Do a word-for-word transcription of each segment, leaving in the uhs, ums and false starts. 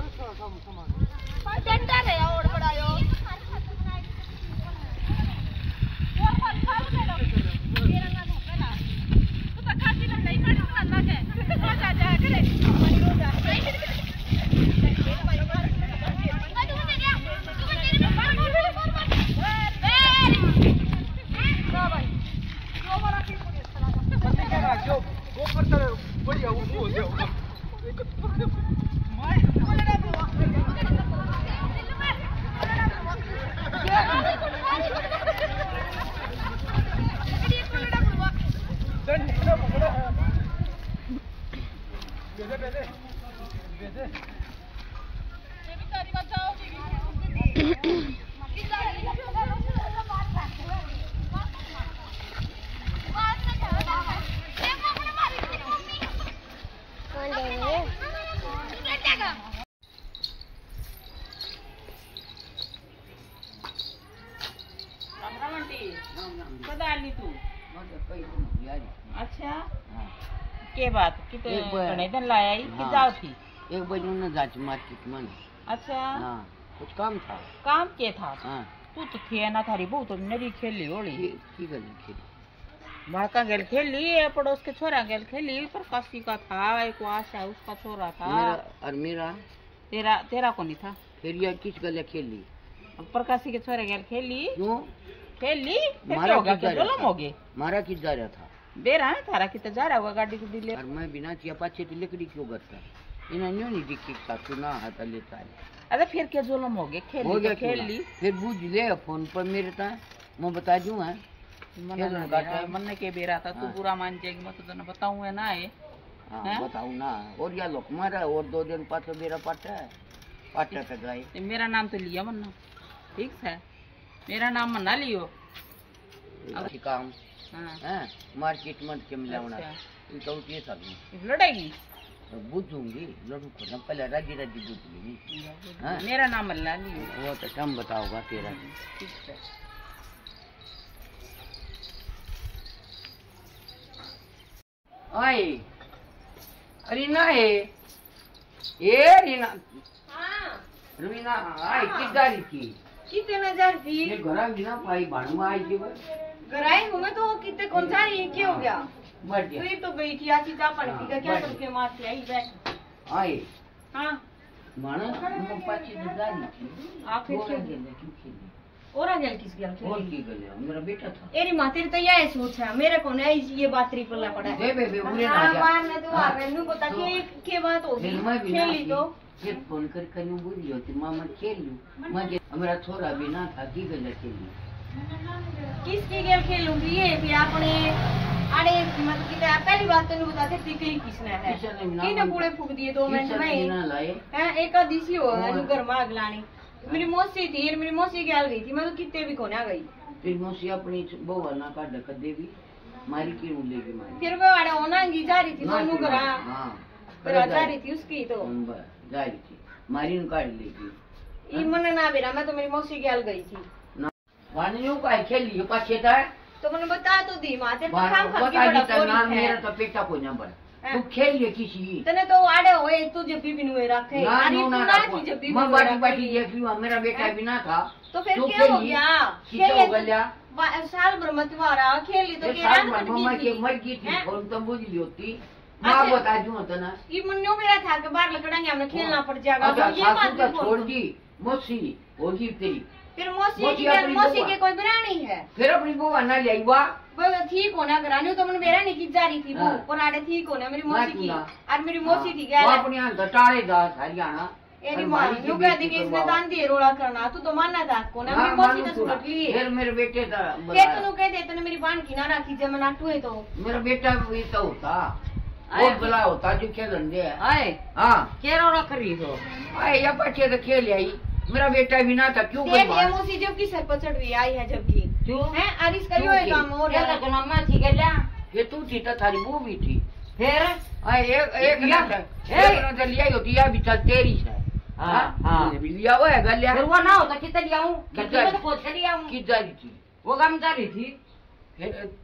डंडा ले और बड़ायो और फल खा ले लो मेरा ना धोखे ना तू तो खाती ना नहीं खाती ना लगे हो जा जा करे मरी हो जा Yo, go for the बढ़िया वो हो गया होगा एक माय बोलना ब्रो बेदे बेदे बेदे ये भी तारी बचाओ तू अच्छा के बात कितने कने दिन लाया ही कि जाओ थी एक बजे उन्हें जाच मार्केट में अच्छा हाँ कुछ काम था काम के था हाँ तू तो थे ना थारी बहू तो नरी खेली होली की गली खेली बड़का गेल खेली पड़ोस के छोरा गेल खेली पर काशी का था एक आशा उसका छोरा था मेरा और मेरा तेरा तेरा कौन नहीं था फिर ये किस गले खेली प्रकाशी के छोरे गेल खेली क्यों खेली मारा होगा क्या जोलम हो गए मारा किस जा रहा था बेरा है थारा कितना जा रहा होगा गाड़ी को दिले और मैं बिना चिया पाछे तो लकड़ी क्यों करता इन्हें न्यू नहीं दिखी का सुना हाथ लेता है अरे फिर क्या जोलम हो गए खेल हो गया खेल ली फिर बुझ ले फोन पर मेरे ता मैं बता दूं है मन के बेरा था तू बुरा मान जाएगी मैं तो तने बताऊं है ना है हां बताऊं ना और या लोग मारा और दो दिन पाछे मेरा पाटा है पाटा तक गए मेरा नाम तो लिया मन्ना ठीक है मेरा नाम मन्ना लियो अब काम हां मार्केट में के मिलावना ये तो ये था लड़ेगी बुझूंगी लड़ू को ना पहले राजी राजी बुझ लूंगी हां मेरा नाम मन्ना लियो वो तो तुम बताओगा तेरा ठीक है आए रीना है ये रीना हां रीना आई किधर थी कितने नजर थी ये घरा बिना पाई भाणवा आई थी घराई हूं मैं तो कितने कौन सा ये क्या हो गया मर गया तू ही तो गई थी आची चा पानी पी क्या तुमके मार के आई बैठ आए हां माना हम पाछी नजारी थी आप फिर क्यों गेले क्यों खेली और आ गया किस गया और की गले मेरा बेटा था एरी मां तेरी तो यही सोच है मेरे को नहीं ये बात री पल्ला पड़ा दे बे बे उरे ना जा बाहर ने तो आ गए नु पता के के बात होगी खेली तो फिर फोन कर कर नु बोली होती मामा खेलू मैं हमारा छोरा भी ना था की गले खेली किसकी गेल खेलूंगी ये भी अपने अरे मतलब कि पहली बात तो बताते टिकली किसने है किने पूरे फूक दिए दो मिनट में ना लाए हैं एक आदिसी हो नु घर में आग लानी मेरी मौसी थी मेरी मौसी गल गई थी मैं तो कितने भी कोने आ गई फिर मौसी अपनी बहू ना का ढक देवी मारी की लेगी मारी फिर वो आड़े ओनांगी जा रही थी दोनों घर हां पर जा रही थी उसकी तो जा रही थी मारी नु काट लेगी ई मन ना बेरा मैं तो मेरी मौसी गल गई थी वानियों का खेली पाछे था तो मैंने बता तो दी मां तेरे तो काम खा के बड़ा कोई नाम मेरा तो पेटा को नंबर तू खेल ले किसी तने तो आड़े होए तू जब भी बिनुए रखे अरे तू ना थी जब भी मैं बाटी बाटी देख लूं मेरा बेटा भी ना था तो फिर क्या हो गया खेल हो गया साल भर मत वारा खेल ली तो के रात में मम्मा के मर गई थी फोन तो बुझ ली होती मां बता दूं तो ना ये मन्नो मेरा था के बाहर लकड़ांगे हमने खेलना पड़ जाएगा ये बात तो छोड़ दी मौसी होगी तेरी फिर मौसी की मौसी के कोई बना नहीं है फिर अपनी बुआ ना ले आईवा वो ठीक होना करानी तो मन मेरा नहीं की जा रही थी वो पर आड़े ठीक होना मेरी मौसी की और मेरी मौसी थी क्या वो अपने यहां घटाड़े जा हरियाणा एरी मां नु कह दी कि इसने दान दिए रोड़ा करना तू तो मानना था को ना मेरी मौसी ने सुट ली फिर मेरे बेटे का के तू कह दे तने मेरी बाण की ना राखी जब मैं नाटू है तो मेरा बेटा भी तो होता बहुत बड़ा होता जो खेलन दे आए हां के रोड़ा करी हो आए या पछे तो खेल आई मेरा बेटा भी ना था क्यों देख ये मौसी जब की सर पर चढ़ रही आई है जब की क्यों हैं अरिस करियो है काम और ये तो गनमा थी गल्या ये तू थी तो थारी वो भी थी फिर आ एक एक ना था एक ना तो लिया होती है भी चल तेरी है हां हां लिया वो है गल्या फिर वो ना होता कितने लियाऊं कितने तो पूछ लियाऊं की जा रही थी वो काम कर रही थी फिर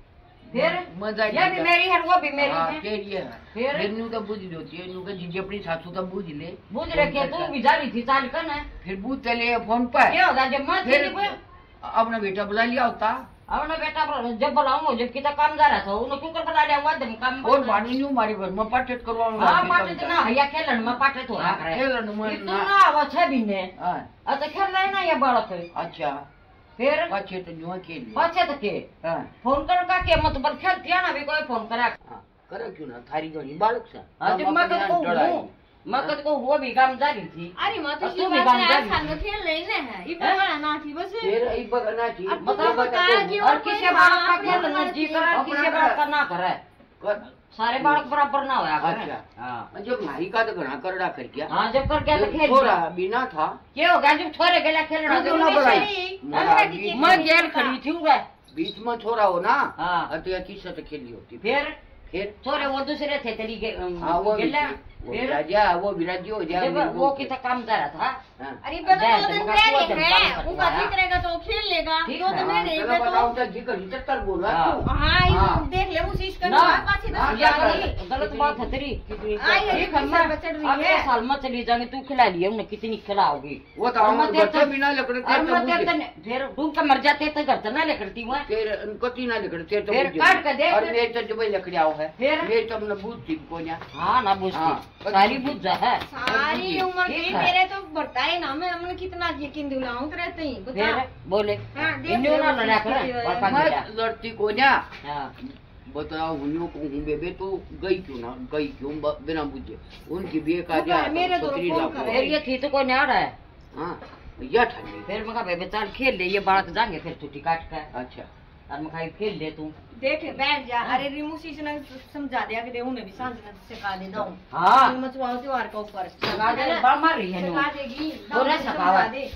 फिर मजा ये भी मेरी है वो भी मेरी हाँ, है तेरी है फिर? फिर न्यू तो बुझ होती है न्यू का जीजे अपनी सासू तो बुझ ले बुझ रखे तू भी जा रही थी चाल कर ना फिर बुझ चले फोन पर क्या होगा जब मत फिर फिर अपना बेटा बुला लिया होता अपना बेटा पर जब बुलाऊंगा जब कितना काम जा रहा था उन्हें क्यों कर बुला लिया हुआ दम काम और बानी न्यू मारी घर में पाटेट करवा हां पाटे ना भैया खेलन में पाटे तो रहा करे खेलन में तू ना आवा छे भी ने हां अच्छा खेल रहे ना ये बालक अच्छा फिर पाछे तो न्यू के लिए पाछे तो के हां फोन कर का के मत बल खेलती है ना भी कोई फोन करा करे क्यों ना थारी जोड़ी बालक से हां जब मैं कहता हूं मैं कहता हूं वो भी काम जा रही थी अरे मैं तो अब ये तू भी बात काम है कर साल में खेल रही ना है ये बड़ा ना थी बस फिर ई बगना थी अब तुमने बताया कि और और किसी कोई बालक का हाँ, खेल अपना जी अपना करे अपना किसी बालक का ना करे कर सारे बालक बराबर ना होया करे अच्छा हां जब मारी का तो घना करड़ा कर क्या हां जब कर गया तो खेल थोड़ा बिना था क्या हो गया जब छोरे गेला खेलना तू तो ना मैं बुलाया। सही मोरा मैं बीच गेल खड़ी थी उगे बीच में छोरा हो ना हां अतिया की से खेली होती फिर फिर छोरे वो दूसरे थे तेरी गे हाँ वो भी गेला थी। वो फिर राजा वो विराजी हो जाए जब वो कितना काम कर रहा था हाँ। अरे बस जय दो जय दिन मगा रह कुआ रहे जब हैं काम वो करवाया। ठीक रहेगा तो खेल लेगा ठीक दो है, दिन हाँ, रह चलो रहे बताओ तो तो जी कर इधर कर बोल रहा हाँ। तू हाँ ये हाँ। देख ले उसी इसका ना पाछे हाँ, दस ये साल गलत गलत बात है तेरी आई है, ठीक है किसी मैं पर चढ़ रही अब है। ये साल में चली जाएंगे तू खिला लिए उन्हें कितनी खिलाओगी वो तो और हम मैं तेरे बच्चा तो- बिना लकड़े और मैं तेरे ते तो फिर डूब के मर जाते तो घर से ना लेकरती हूँ फिर उनको तीन लकड़े ते तो फिर बुझे। काट के दे और फिर। मेरे तो जब लकड़ी आओ है फिर? मेरे तो हमने बूझ थी को ना हाँ ना बुझती हाँ, सारी बुझ जा है सारी उम्र ठीक की है। मेरे तो बताए ना मैं हमने कितना यकीन दिलाऊं तो रहते ही फिर बता बोले हाँ, देख इन्हों ले ना उसी लड़ा की कर वजह। पापा मैं गिरा लड़ती को ना हाँ बताओ हुनियों को हूँ बेबे तो गई क्यों ना गई क्यों ब- बिना बुझे उनकी बे का वो दिया तो मेरे तो छोकरी फोन लाखों। करे। फिर ये थी तो कोई नहीं आ रहा है हाँ या ठंडी फिर मैं कहा बेबे चल खेल ले ये बालक जाएंगे फिर छुट्टी काट कर अच्छा और मैं कहा खेल ले तू देख बैठ जा अरे रिमू सी ने समझा दिया कि दे उन्हें भी सांझ में सिखा दे दऊं हाँ मचवाओ त्योहार का ऊपर सगा दे बड़ मार रही है सिखा नू देगी वो नहीं समझा सिखावा। दे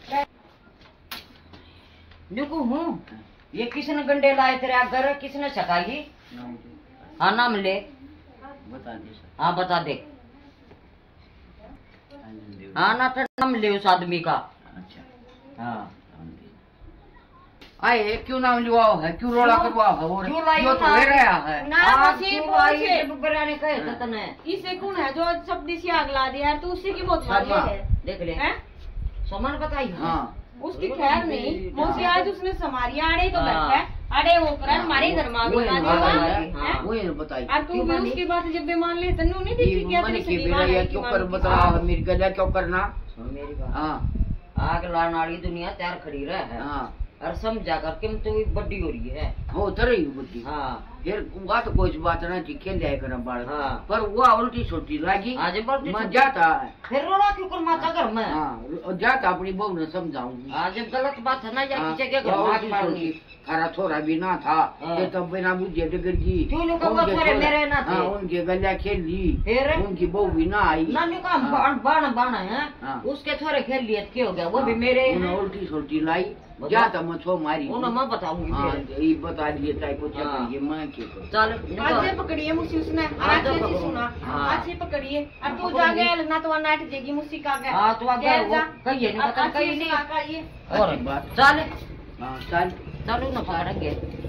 देखो हूँ ये किसने गंडे लाए तेरे घर किसने सकाई हाँ नाम ले बता दे सर हाँ बता दे हाँ ना तो नाम ले उस आदमी का अच्छा हाँ आए क्यों नाम लिवाओ है क्यों रोड़ा क्यों? करवाओ है और क्यों लाई यो हो तो ना? ले रहा है ना हाँ, बस ये क्यों पहुंचे आई जब बराने कहे थे तने इसे कौन है जो सब दिशी आग ला दिया यार तू उसी की बहुत मारी शर्मा। है देख ले हैं? सामान बताई हाँ उसकी खैर नहीं मौसी आज उसने समारी आड़े तो हाँ। बैठा है अड़े वो कर हमारे घर में वही बता ना, देगा हाँ, हैं? हाँ। वही ना बताई और तू क्यों भी मानी? उसकी बात जब भी मान ले तन्नू नहीं देखी क्या मैंने तेरी की सगी बेरा माँ या है क्यों कि कर मान बता हाँ। मेरी गला क्यों करना मेरी बात हाँ आग लाने वाली दुनिया तैयार खड़ी रहे है हाँ और समझा कर कि तू बड़ी हो रही है हो तो रही बुद्धि हाँ फिर उनका तो कोई बात ना थी खेल जाए कर बाल हाँ। पर वो उल्टी छोटी लगी आज बड़ी मैं छोटी- जाता है फिर रोना क्यों कर माता घर में हाँ और जाता अपनी बहू ने समझाऊंगी आज गलत बात है ना या हाँ, किसी के घर वो में आग उल्टी मारूंगी छोटी थारा थोड़ा भी ना था हाँ। ये तब बिना बुझे डगर की क्यों लोग उनके वो थोड़े थोड़ा- मेरे ना थे? हाँ उनके गलिया खेल ली फिर उनकी बहू भी ना आई नानी का हाँ। बाण बाण बाण है हाँ। उसके थोड़े खेल लिए क्या हो गया वो भी मेरे उन्हें हैं। उल्टी छोटी लाई बताओ। जाता मैं छो मारी उन्हें मैं बताऊंगी हाँ फिर ये बता दिए चाहे कुछ हाँ। ये मैं क्यों करूं? चल आज निकल। से पकड़िए मुझसे उसने हाँ, आज तो से पकड़ो। सुना हाँ। आज से पकड़िए और तू पकड़ूंगी। जा गया ना तो नाट देगी मुझसे का गया हाँ, तू आ गया, वो कहिए नहीं, बता, कहिए नहीं। नहीं और अच्छी बात। चल हाँ चल चलो ना पकड़ेंगे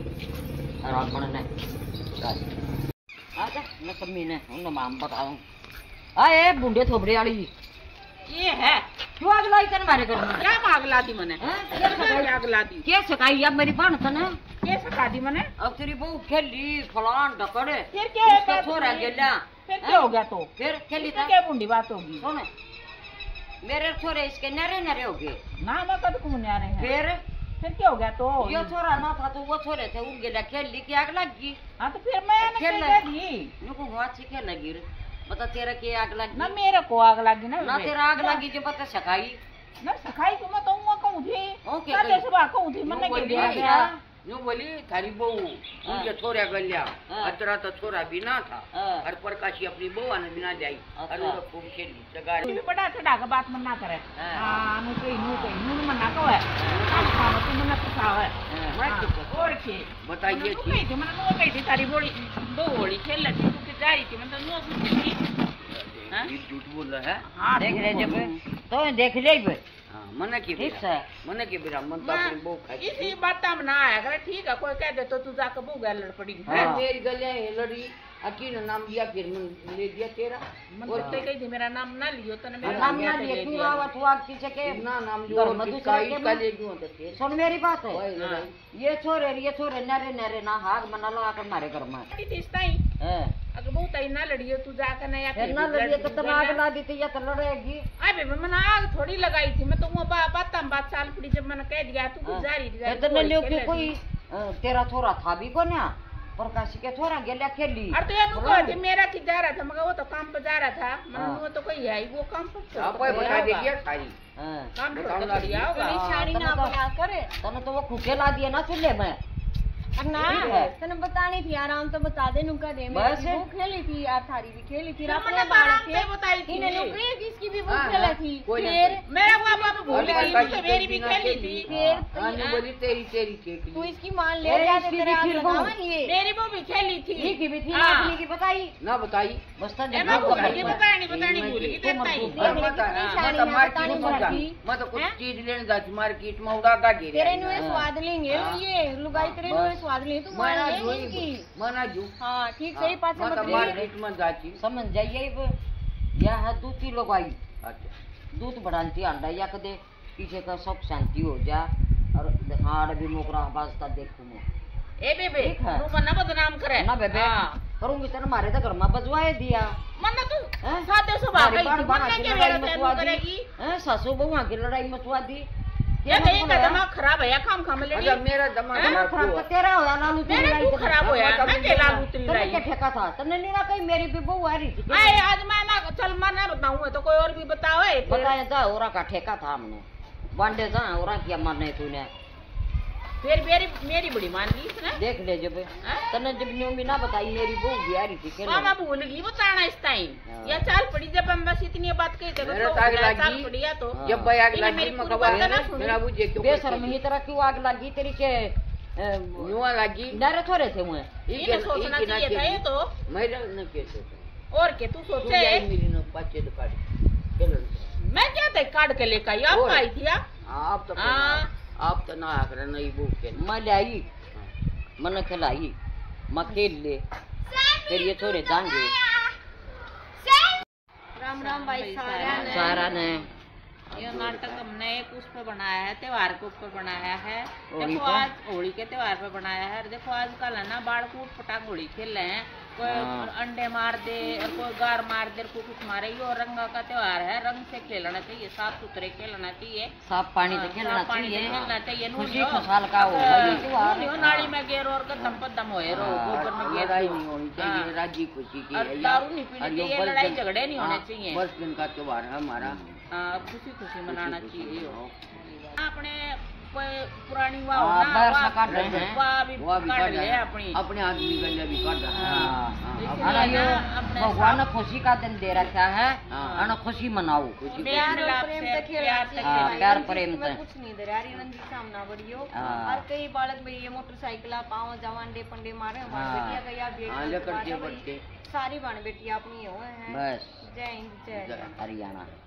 आराम पड़ने चल आजा मैं कमी ने उन्हें माम बताऊं आए बूढ़े थोबड़े वाली ये है क्यों आग लाई कर मारे घर में क्या आग ला दी मैंने क्या आग ला दी क्या सकाई अब मेरी बाण था ना क्या सका दी मैंने अब तेरी बहू खेली फलान ढकड़े फिर क्या है उसका बात छोरा होगी? गेला फिर क्या हो गया तो फिर खेली इसमें था क्या बूंदी बात होगी सुन मेरे छोरे इसके नरे नरे हो गए ना मैं कद घूमने आ रहे हैं फिर फिर क्या हो गया तो यो छोरा ना था तो वो छोरे थे उन गेला खेल ली की आग लग गई हाँ तो फिर मैं ना खेल क्या दी नुको हुआ अच्छी खेल लगी रे बता तेरा की आग लगी ना मेरे को आग लगी ना ना बे। तेरा आग लगी जो बता सकाई ना सखाई क्यों मैं कहूँ कहूँ थी ओके, ना कही। जैसे बात कहूँ थी मैंने बोली क्या हाँ। दिया यूं बोली थारी बहू उनके छोरा गलिया हाँ। अतरा तो छोरा भी ना था हाँ। और प्रकाशी अपनी बहू ने बिना जाई और अच्छा। वो खूब खेली जगाड़ तू भी बड़ा चढ़ा के बात मना करे हाँ। हाँ नु कहीं नु कहीं नु मना को है काम काम तू मना तो साव है हाँ। हाँ, और के बताइए मैंने थी। कही थी मैंने नु कही थी तारी बोली दो होली खेल लेती तू के जा रही थी मैं तो नु पूछी थी हाँ? ये झूठ बोल रहा है हाँ देख तू ले बोल। जब तो देख ले बे हाँ मने की ठीक है मने की बिरा मन तो अपनी बहू खाई इसी बात में ना आया करे ठीक है कोई कह दे तो तू जाकर बहू गया लड़ पड़ी हाँ। मेरी गलियां लड़ी अकी ने नाम दिया फिर मन ले दिया तेरा और ते कही थी मेरा नाम ना लियो तने मेरा नाम ना लिए तू आवा तू आग पीछे के ना नाम जो घर में दूसरा के का ले क्यों तो तेरे सुन मेरी बात है ओए लड़ाई ये छोरे ये छोरे नरे नरे ना हाथ मना लगा कर मारे घर में तीसताई हैं अगर बहुत आई ना लड़ियो तू जाकर ना या फिर ना लड़िए तो तना आग ला दी थी या तो लड़ेगी अबे मैंने आग थोड़ी लगाई थी मैं तो वो बा, बात हम बात साल पड़ी जब मैंने कह दिया तू गुजारी दिया तो न लियो कि कोई अ, तेरा छोरा था भी को ना प्रकाशी के छोरा गेल्या खेली और तो ये नु कह दे मेरा की जा रहा था मगर वो तो काम पे जा रहा था मैंने वो तो कोई है वो काम पे आप बता दीजिए सारी हां काम छोड़ के बढ़िया होगा निशानी ना बना करे तने तो वो खुके ला दिए ना चूल्हे में ना तने बतानी थी आराम तो बता दे नुका दे बस। मेरी वो खेली थी यार थारी भी खेली थी फिर अपने मैंने बाल आराम के से बताई थी इन्हें नुकरी किसकी भी वो हाँ, खेला हाँ, थी कोई ना फिर मेरा वो बाप भूल और गई बात मुझे मेरी भी खेली थी फिर आने बोली तेरी तेरी केक तू इसकी मान ले ए, जा इसकी तेरे भी हाथ फिर लगावा वो- ये मेरी वो भी खेली थी ठीक ही भी थी ना हाँ। अपनी की बताई ना बताई बस तो ए, जब मैं भूल बताई गई बतानी बतानी भूल गई तुम देता ही मत देख ले मत कितनी मत शानी है, मार्केट बतानी में जा पड़ती। मत कुछ हैं? चीज लेने जाती मार्केट में उड़ाता गिरे तेरे नुए हाँ। स्वाद लेंगे हाँ। ये लुगाई तेरे बस। नुए स्वाद लेंगे तू मान मना ले जो इसकी मना जो हाँ ठीक सही पास मत मत ले मार्केट में जाती समझ जाइए अब यह दूध की लोग आई अच्छा दूध बढ़ाती अंडा या कदे पीछे का सब शांति हो जा और हाड़ भी मोकरा बाजता देखूं मैं ए बेबे ठीक है। तू मन्ना बदनाम करे ना बेबे हाँ। करूंगी तेरे मारे तो घर में बजवाए दिया मन्ना तू हैं? सादे स्वभाव मारी की बाण थी, बाण मन्ना की के लड़ाई मेरा मचवा तेन दी करेगी हैं, सासू बहुआ की लड़ाई मचवा दी ये कहीं का दिमाग खराब है या काम खाम लड़ी अच्छा मेरा दिमाग हैं? दिमाग खराब तो तेरा होया लालू तेरी मेरा लड़ाई तू तो खराब होया मतलब मैं के लालू तेरी तने लाई क्या ठेका था तने नहीं ना कहीं मेरी भी बहू आ रही थी आए आज मैं ना चल मैं ना बताऊं तो कोई और भी बताओ ए फिर। बताया था ओरा का ठेका था हमने बांडे था ओरा किया मारने तूने फिर मेरी मेरी बड़ी मान ली इसने देख ले जब हैं? तने जब न्यू भी ना बताई मेरी बहू भी आ रही थी खेलने। मामा भूल गई बताना इस टाइम हाँ। या चाल पड़ी जब हम बस इतनी बात कही थे मेरे तो ताग चाल लगी। पड़ी या तो हाँ। जब बयाग इन्हें लगी मेरी मैं पूरी कहा बात ना सुनी। मेरा बुझे क्यों बेशर्म ही तरह क्यों आग लगी तेरी के युवा लगी नरे थोड़े थे मुझे इन्हें सोचना चाहिए था ये तो मेरा न के सोचा और के तू तू सोचे जाई मिली न पाचे तो काट चलो मैं क्या थे काट के लेकर आई आप और? आई थी आप आप तो हाँ। आप तो ना आकर नहीं भूख के मैं ले आई मन खिलाई मैं खेल ले फिर ये थोड़े जाएंगे राम राम भाई सारा ने सारा ने ये नाटक हमने एक उस पे बनाया है त्योहार के ऊपर बनाया है होली देखो पे? आज होली के त्योहार पे बनाया है और देखो आजकल है ना बाढ़ कूट पटाख होली खेल रहे हैं कोई हाँ। अंडे मार दे और कोई गार मार दे कोई कुछ मारे ये और रंग का त्योहार है रंग से खेलना चाहिए साफ सुथरे खेलना चाहिए साफ पानी से हाँ, खेलना साफ पानी से चाहिए खेलना चाहिए नून खुशी लो। खुशहाल का हो अब, ये त्योहार। नून लो, नाली में गेर और गदम पदम होए रो हाँ, गोबर में गेर लड़ाई दो। नहीं होनी हाँ। चाहिए राजी खुशी की और है दारू नहीं पीनी और ये चाहिए, बस लड़ाई दिन- झगड़े नहीं होने हाँ, चाहिए। बस दिन का त्योहार है हमारा हाँ, खुशी खुशी मनाना खुशी खुशी चाहिए मनाओ। अपने कोई पुरानी वाह हाँ, हो ना बाहर से वाह- काट रहे हैं। वाह भी वो भी काट काट ले रहे हैं। अपनी अपने आदमी गले भी काट रहा है हाँ। हाँ, इसलिए अपना अना ना ये अपने भगवान ने खुशी का दिन दे रखा है हाँ। अना खुशी मनाओ खुशी प्यार प्यार और मिलाप प्रेम से- से खेलना प्यार से चाहिए हाँ, भाई, प्यार रंजीत प्रेम में से। कुछ नहीं दे रहा रंजीत सामना बढ़ियो हाँ। और कई बालक भाई ये मोटरसाइकिल पाँव जवान पंडे मारे हाँ। हमारी बेटिया गया हाँ, बेटी लेकर बाटा के भाई, बढ़ते सारी बाण बेटियां अपनी हो हैं बस जय हिंद जय जय। जय। हरियाणा